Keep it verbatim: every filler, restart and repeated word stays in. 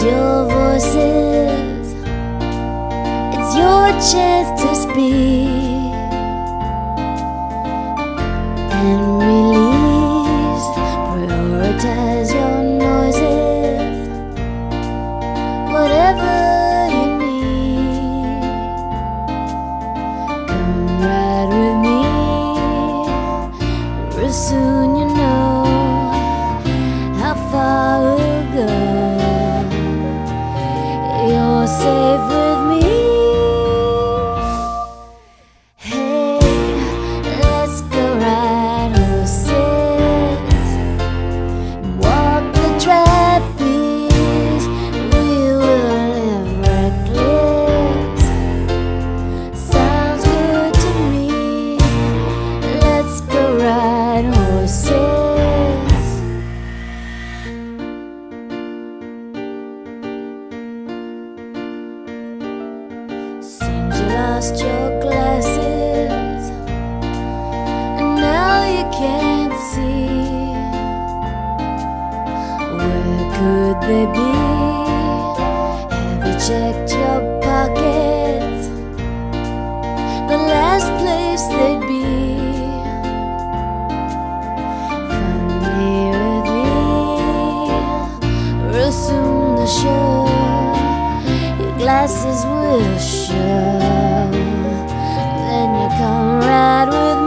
your voices, it's your chance to speak and release. Prioritize your noises, whatever you need. Come ride with me, real soon you know how far we'll go. You're safe with me. Hey, let's go ride horses, walk the traffic. We will live reckless. Sounds good to me. Let's go ride horses. Seems you lost your glasses, and now you can't see. Where could they be? Have you checked your pockets? The last place they'd be. Funny with me, real soon the show. Your glasses will show. Then you come ride with